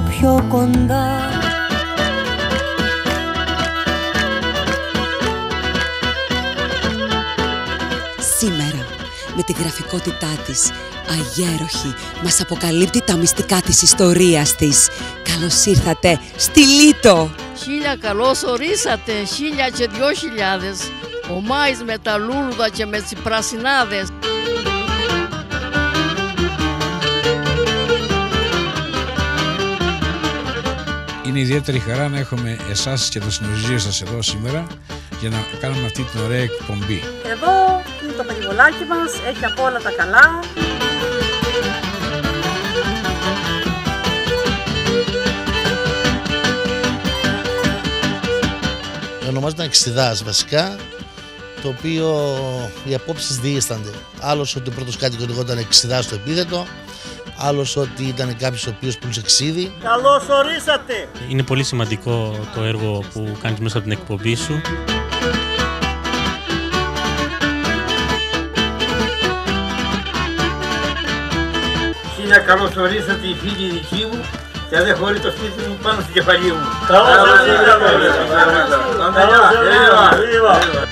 πιο κοντά. Σήμερα, με τη γραφικότητά της, αγέροχη, μας αποκαλύπτει τα μυστικά της ιστορίας της. Καλώς ήρθατε στη Λίτο! Χίλια καλώς ορίσατε, 1000 και 2000. Ο Μάης με τα λούλουδα και με τις πρασινάδες. Είναι ιδιαίτερη χαρά να έχουμε εσάς και το συνοζύγιο σας εδώ σήμερα για να κάνουμε αυτή την ωραία εκπομπή. Εδώ είναι το περιβολάκι μας, έχει από όλα τα καλά. Ονομάζονταν Εξιδάς βασικά, το οποίο οι απόψεις διήστανται. Άλλος ότι ο πρώτος κάτοικος λεγόταν Εξιδάς στο επίθετο, άλλος ότι ήταν κάποιος ο οποίος πουλούσε ξύδι. Καλώς ορίσατε! Είναι πολύ σημαντικό το έργο που κάνεις μέσα από την εκπομπή σου. Χίλια καλώς ορίσατε οι φίλοι δικοί μου και δεν χωρεί το σπίτι μου πάνω στην κεφαλή μου. Καλώς ορίσατε!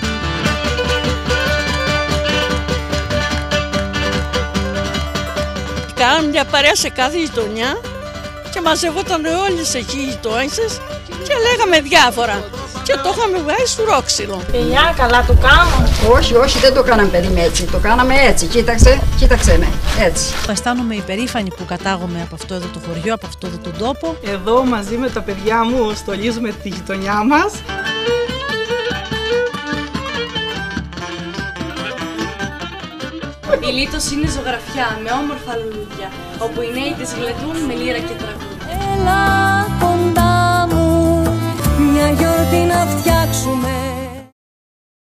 Κάναμε μια παρέα σε κάθε γειτονιά και μαζευόταν όλες εκεί οι γειτόνισσες και λέγαμε διάφορα. Και το είχαμε βγάλει στο ρόξυλο. Παιδιά, καλά το κάνω. Όχι, δεν το κάναμε παιδί με έτσι. Το κάναμε έτσι. Κοίταξε με. Έτσι. Αισθάνομαι υπερήφανη που κατάγομαι από αυτό εδώ το χωριό, από αυτό εδώ τον τόπο. Εδώ μαζί με τα παιδιά μου στολίζουμε τη γειτονιά μας. Η Λίτος είναι ζωγραφιά με όμορφα λουλούδια, όπου οι νέοι της γλεντούν με λύρα και τραγούδια. Έλα κοντά μου, μια γιορτή να φτιάξουμε.